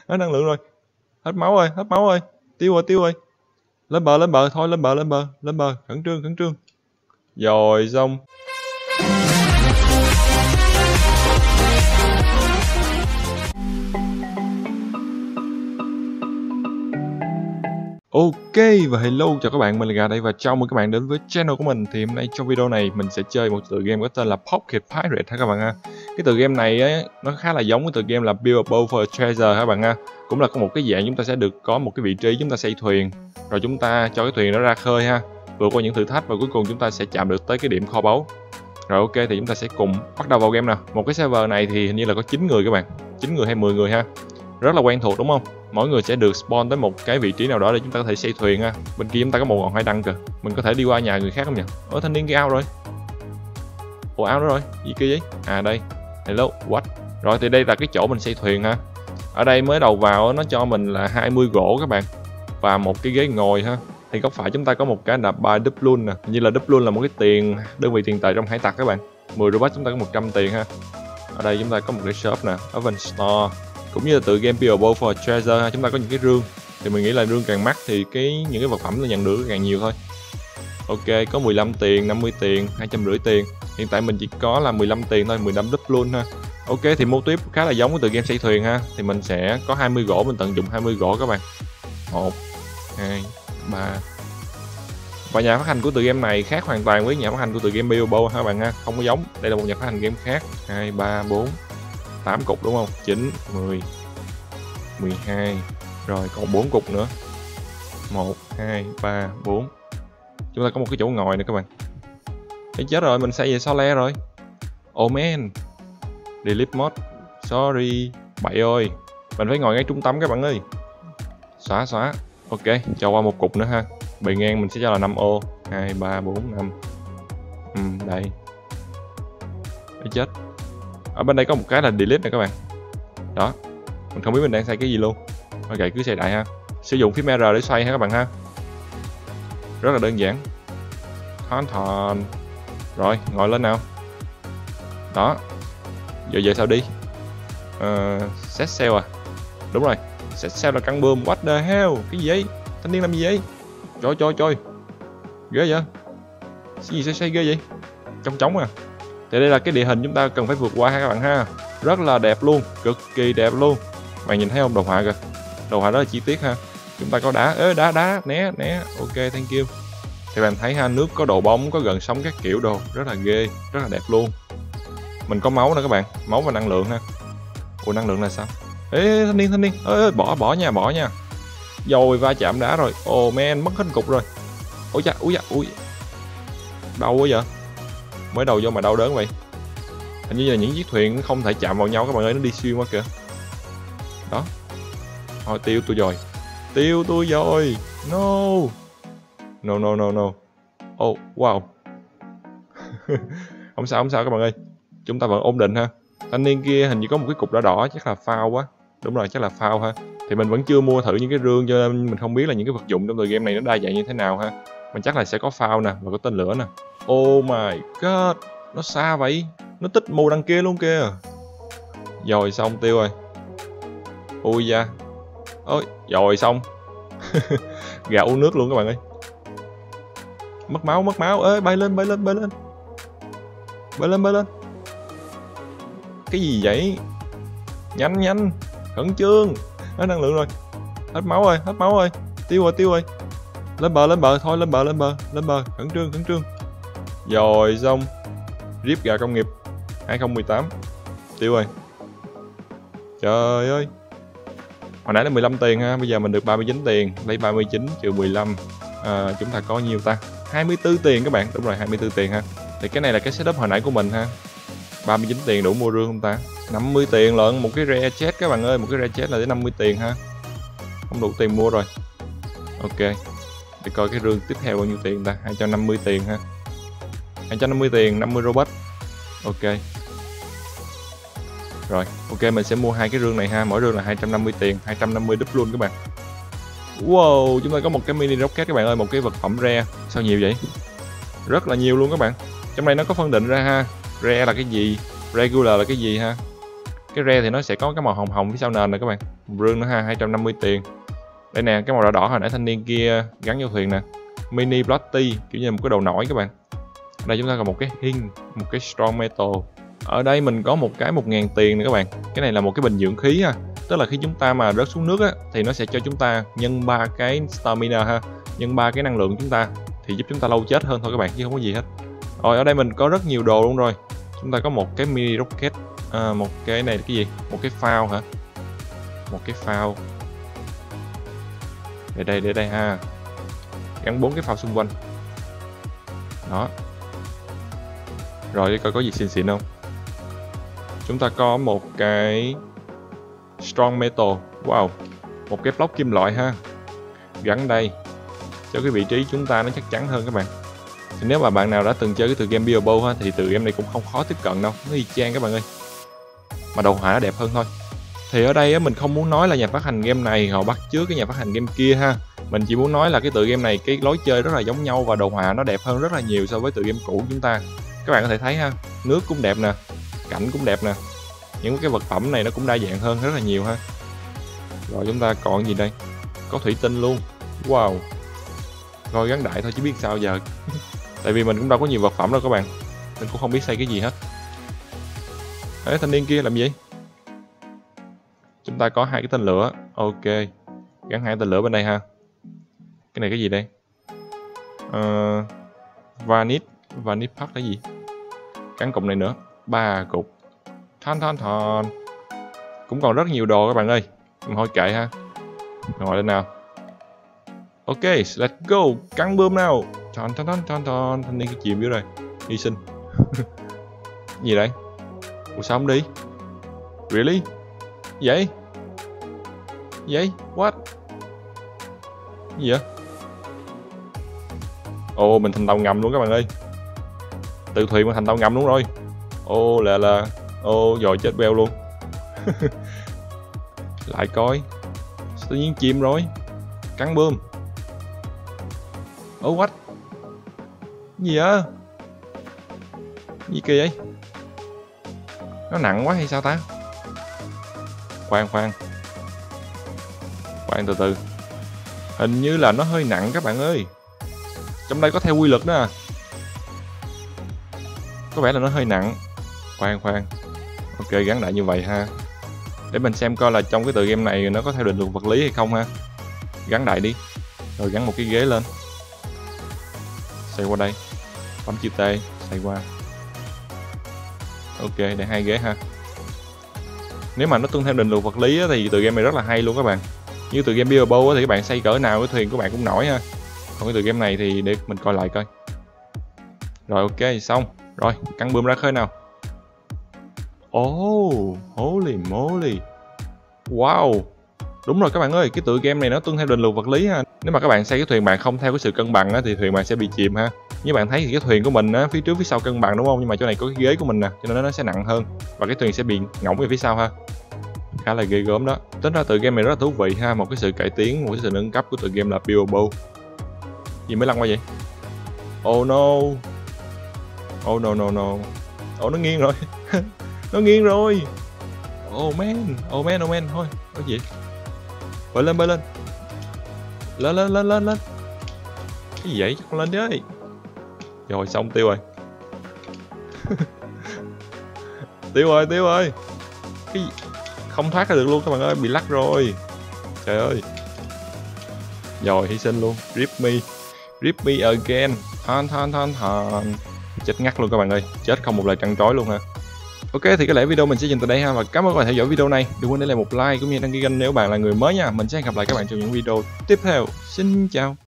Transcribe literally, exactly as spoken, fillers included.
Hết năng lượng rồi. Hết máu rồi, hết máu rồi. Tiêu rồi, tiêu rồi. Lên bờ, lên bờ, thôi lên bờ, lên bờ, lên bờ, khẩn trương, khẩn trương. Rồi xong. Ok và hello chào các bạn, mình là Gà đây và chào mừng các bạn đến với channel của mình. Thì hôm nay trong video này mình sẽ chơi một tựa game có tên là Pocket Pirate ha các bạn ha. Cái tựa game này ấy, nó khá là giống với tựa game là Build a Boat for a Treasure các bạn ha. Cũng là có một cái dạng chúng ta sẽ được có một cái vị trí chúng ta xây thuyền, rồi chúng ta cho cái thuyền đó ra khơi ha, vượt qua những thử thách và cuối cùng chúng ta sẽ chạm được tới cái điểm kho báu. Rồi ok thì chúng ta sẽ cùng bắt đầu vào game nào. Một cái server này thì hình như là có chín người các bạn, chín người hay mười người ha. Rất là quen thuộc đúng không? Mỗi người sẽ được spawn tới một cái vị trí nào đó để chúng ta có thể xây thuyền ha. Bên kia chúng ta có một ngọn hải đăng kìa. Mình có thể đi qua nhà người khác không nhỉ? Ở thanh niên kia out rồi. Ủa out đó rồi. Gì kia vậy? À đây. Hello, what? Rồi thì đây là cái chỗ mình xây thuyền ha. Ở đây mới đầu vào nó cho mình là hai mươi gỗ các bạn. Và một cái ghế ngồi ha. Thì góc phải chúng ta có một cái là buy doubloon nè. Như là doubloon là một cái tiền, đơn vị tiền tệ trong hải tặc các bạn. mười robot chúng ta có một trăm tiền ha. Ở đây chúng ta có một cái shop nè, Oven Store. Cũng như là tự game Build a Boat for a Treasure ha, chúng ta có những cái rương. Thì mình nghĩ là rương càng mắc thì cái những cái vật phẩm nó nhận được càng nhiều thôi. Ok, có mười lăm tiền, năm mươi tiền, hai trăm rưỡi tiền. Hiện tại mình chỉ có là mười lăm tiền thôi, mười lăm doubloon ha. Ok thì mô típ khá là giống với tự game xây thuyền ha. Thì mình sẽ có hai mươi gỗ, mình tận dụng hai mươi gỗ các bạn. một, hai, ba. Và nhà phát hành của tựa game này khác hoàn toàn với nhà phát hành của tựa game Build a Boat ha các bạn ha, không có giống. Đây là một nhà phát hành game khác. hai, ba, bốn, tám cục đúng không? chín, mười, mười hai. Rồi còn bốn cục nữa. một, hai, ba, bốn. Chúng ta có một cái chỗ ngồi nữa các bạn. Ê chết rồi, mình xây về sao le rồi. Oh man. Delete mod. Sorry. Bậy ơi. Mình phải ngồi ngay trung tâm các bạn ơi. Xóa xóa. Ok, cho qua một cục nữa ha. Bề ngang mình sẽ cho là năm ô. hai, ba, bốn, năm. Ừ, đây. Ê chết. Ở bên đây có một cái là delete này các bạn. Đó. Mình không biết mình đang xây cái gì luôn. Ok cứ xây đại ha. Sử dụng phím R để xoay ha các bạn ha. Rất là đơn giản. Thon thon. Rồi ngồi lên nào. Đó. Giờ về sao đi. uh, Set sail à. Đúng rồi. Set sail là căng bơm. What the hell. Cái gì vậy. Thanh niên làm gì vậy. Trời trời trời. Ghê vậy. Cái gì xây xây ghê vậy. Trống trống à. Thì đây là cái địa hình chúng ta cần phải vượt qua ha các bạn ha. Rất là đẹp luôn. Cực kỳ đẹp luôn. Bạn nhìn thấy không, đồ họa kìa. Đồ họa rất là chi tiết ha. Chúng ta có đá, ế đá đá, né né. Ok thank you. Thì bạn thấy ha, nước có độ bóng, có gần sóng các kiểu đồ, rất là ghê, rất là đẹp luôn. Mình có máu nữa các bạn, máu và năng lượng ha. Ủa năng lượng là sao? Ê thanh niên thanh niên, ê bỏ bỏ nha, bỏ nha. Rồi va chạm đá rồi. Oh man, mất hết cục rồi. Ôi da, ui da, ui. Đau quá vậy? Mới đầu vô mà đau đớn vậy. Hình như là những chiếc thuyền không thể chạm vào nhau các bạn ơi, nó đi xuyên qua kìa. Đó. Thôi tiêu tôi rồi. Tiêu tôi rồi. No. No no no no. Oh wow. Không sao không sao các bạn ơi. Chúng ta vẫn ổn định ha. Thanh niên kia hình như có một cái cục đỏ đỏ, chắc là phao quá. Đúng rồi, chắc là phao ha. Thì mình vẫn chưa mua thử những cái rương cho nên mình không biết là những cái vật dụng trong tựa game này nó đa dạng như thế nào ha. Mình chắc là sẽ có phao nè và có tên lửa nè. Oh my god. Nó xa vậy. Nó tích mù đằng kia luôn kìa. Rồi xong tiêu rồi. Ui da. Ôi, rồi xong. Gà uống nước luôn các bạn ơi. Mất máu, mất máu. Ê, bay lên, bay lên, bay lên. Bay lên, bay lên. Cái gì vậy? Nhanh, nhanh. Khẩn trương. Hết năng lượng rồi. Hết máu rồi, hết máu rồi. Tiêu rồi, tiêu rồi. Lên bờ, lên bờ, thôi lên bờ, lên bờ, lên bờ. Khẩn trương, khẩn trương. Rồi xong. Rip gà công nghiệp hai không một tám. Tiêu rồi. Trời ơi. Hồi nãy là mười lăm tiền ha, bây giờ mình được ba mươi chín tiền, lấy ba mươi chín trừ mười lăm. À, chúng ta có nhiêu ta? hai mươi tư tiền các bạn, đúng rồi hai mươi tư tiền ha. Thì cái này là cái setup hồi nãy của mình ha. ba mươi chín tiền đủ mua rương không ta? năm mươi tiền lận, một cái rare chest các bạn ơi, một cái rare chest là đến năm mươi tiền ha. Không đủ tiền mua rồi. Ok. Để coi cái rương tiếp theo bao nhiêu tiền ta? hai trăm năm mươi tiền ha. hai trăm năm mươi tiền, năm mươi robot. Ok. Rồi, ok mình sẽ mua hai cái rương này ha, mỗi rương là hai trăm năm mươi tiền, hai trăm năm mươi đúp luôn các bạn. Wow, chúng ta có một cái mini rocket các bạn ơi, một cái vật phẩm rare. Sao nhiều vậy? Rất là nhiều luôn các bạn. Trong này nó có phân định ra ha. Rare là cái gì, regular là cái gì ha. Cái re thì nó sẽ có cái màu hồng hồng phía sau nền này các bạn. Rương nữa ha, hai trăm năm mươi tiền. Đây nè, cái màu đỏ đỏ hồi nãy thanh niên kia gắn vô thuyền nè. Mini Bloody, kiểu như một cái đầu nổi các bạn. Ở đây chúng ta còn một cái hin, một cái Strong Metal. Ở đây mình có một cái một ngàn tiền nè các bạn. Cái này là một cái bình dưỡng khí ha. Tức là khi chúng ta mà rớt xuống nước á, thì nó sẽ cho chúng ta nhân ba cái stamina ha, nhân ba cái năng lượng của chúng ta, thì giúp chúng ta lâu chết hơn thôi các bạn, chứ không có gì hết. Rồi ở đây mình có rất nhiều đồ luôn rồi. Chúng ta có một cái mini rocket, à, một cái này là cái gì? Một cái phao hả? Một cái phao. Để đây, để đây ha. Gắn bốn cái phao xung quanh. Đó. Rồi để coi có gì xịn xịn không. Chúng ta có một cái Strong Metal. Wow. Một cái block kim loại ha. Gắn đây cho cái vị trí chúng ta nó chắc chắn hơn các bạn. Thì nếu mà bạn nào đã từng chơi cái tựa game Beelzebub ha, thì tựa game này cũng không khó tiếp cận đâu, nó y chang các bạn ơi, mà đồ họa nó đẹp hơn thôi. Thì ở đây á, mình không muốn nói là nhà phát hành game này họ bắt chước cái nhà phát hành game kia ha, mình chỉ muốn nói là cái tựa game này cái lối chơi rất là giống nhau và đồ họa nó đẹp hơn rất là nhiều so với tựa game cũ của chúng ta. Các bạn có thể thấy ha, nước cũng đẹp nè, cảnh cũng đẹp nè, những cái vật phẩm này nó cũng đa dạng hơn rất là nhiều ha. Rồi chúng ta còn gì đây? Có thủy tinh luôn. Wow. Rồi gắn đại thôi chứ biết sao giờ. Tại vì mình cũng đâu có nhiều vật phẩm đâu các bạn, mình cũng không biết xây cái gì hết. Đấy, thanh niên kia làm gì? Chúng ta có hai cái tên lửa. Ok, gắn hai tên lửa bên đây ha. Cái này cái gì đây? uh, Vanit Vanit Park là gì? Gắn cục này nữa, ba cục. Thon thon thon. Cũng còn rất nhiều đồ các bạn ơi, mình thôi kệ ha. Ngồi lên nào. Ok, let's go, căng bơm nào. Thon thon thon thon thon. Thanh niên cái chìm dưới rồi, hy sinh. Gì đây? Ủa sao không đi? Really? Vậy? Vậy? What? Gì vậy? Ồ, mình thành tàu ngầm luôn các bạn ơi. Từ thuyền mà thành tàu ngầm luôn rồi. Ô là là ô rồi chết beo luôn. Lại coi. Tự nhiên chìm rồi. Cắn bơm. Ô what? Gì vậy? Gì kỳ vậy? Nó nặng quá hay sao ta? Khoan khoan. Khoan từ từ. Hình như là nó hơi nặng các bạn ơi. Trong đây có theo quy luật đó à. Có vẻ là nó hơi nặng. Khoan khoan. Ok, gắn lại như vậy ha. Để mình xem coi là trong cái tựa game này nó có theo định luật vật lý hay không ha. Gắn đại đi. Rồi gắn một cái ghế lên. Xoay qua đây. Bấm chữ T. Xoay qua. Ok, để hai ghế ha. Nếu mà nó tuân theo định luật vật lý á, thì tựa game này rất là hay luôn các bạn. Như tựa game Beelzebub thì các bạn xây cỡ nào cái thuyền của bạn cũng nổi ha. Còn cái tựa game này thì để mình coi lại coi. Rồi ok, xong. Rồi, căng bơm ra khơi nào. Oh, holy moly. Wow. Đúng rồi các bạn ơi, cái tựa game này nó tuân theo định luật vật lý ha. Nếu mà các bạn xây cái thuyền bạn không theo cái sự cân bằng á, thì thuyền bạn sẽ bị chìm ha. Như bạn thấy thì cái thuyền của mình á, phía trước phía sau cân bằng đúng không? Nhưng mà chỗ này có cái ghế của mình nè, cho nên nó sẽ nặng hơn. Và cái thuyền sẽ bị ngõng về phía sau ha. Khá là ghê gớm đó. Tính ra tựa game này rất là thú vị ha. Một cái sự cải tiến, một cái sự nâng cấp của tựa game là Beelzebub. Gì mới lăn qua vậy? Oh no. Oh no no no. Oh nó nghiêng rồi. Nó nghiêng rồi. Oh man. Oh man, oh man. Thôi, có gì? Bơi lên, bơi lên. Lên, lên, lên, lên, lên. Cái gì vậy? Chắc con lên đi. Rồi, xong tiêu rồi. Tiêu rồi, tiêu rồi. Cái gì? Không thoát ra được luôn các bạn ơi, bị lắc rồi. Trời ơi. Rồi, hy sinh luôn. Rip me. Rip me again. Thon, thon, thon, thon. Chết ngắt luôn các bạn ơi. Chết không một lời trăn trối luôn ha. Ok, thì có lẽ video mình sẽ dừng tại đây ha. Và cảm ơn các bạn theo dõi video này. Đừng quên để lại một like cũng như đăng ký kênh nếu bạn là người mới nha. Mình sẽ gặp lại các bạn trong những video tiếp theo. Xin chào.